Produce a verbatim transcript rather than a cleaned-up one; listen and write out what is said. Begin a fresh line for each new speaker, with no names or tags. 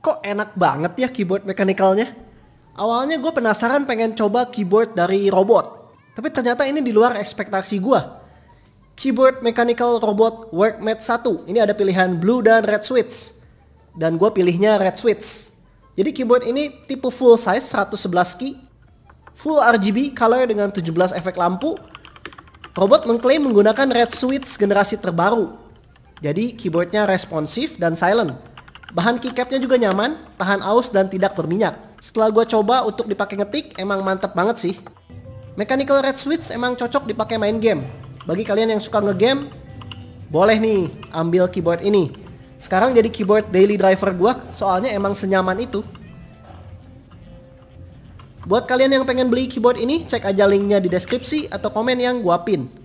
Kok enak banget ya keyboard mechanical-nya? Awalnya gue penasaran pengen coba keyboard dari robot. Tapi ternyata ini di luar ekspektasi gue. Keyboard mechanical robot Workmate satu. Ini ada pilihan blue dan red switch. Dan gue pilihnya red switch. Jadi keyboard ini tipe full size seratus sebelas key. Full R G B color dengan tujuh belas efek lampu. Robot mengklaim menggunakan red switch generasi terbaru. Jadi keyboardnya responsif dan silent. Bahan keycapnya juga nyaman, tahan aus dan tidak berminyak. Setelah gue coba untuk dipakai ngetik, emang mantep banget sih. Mechanical red switch emang cocok dipakai main game. Bagi kalian yang suka ngegame, boleh nih ambil keyboard ini. Sekarang jadi keyboard daily driver gue, soalnya emang senyaman itu. Buat kalian yang pengen beli keyboard ini, cek aja linknya di deskripsi atau komen yang gue pin.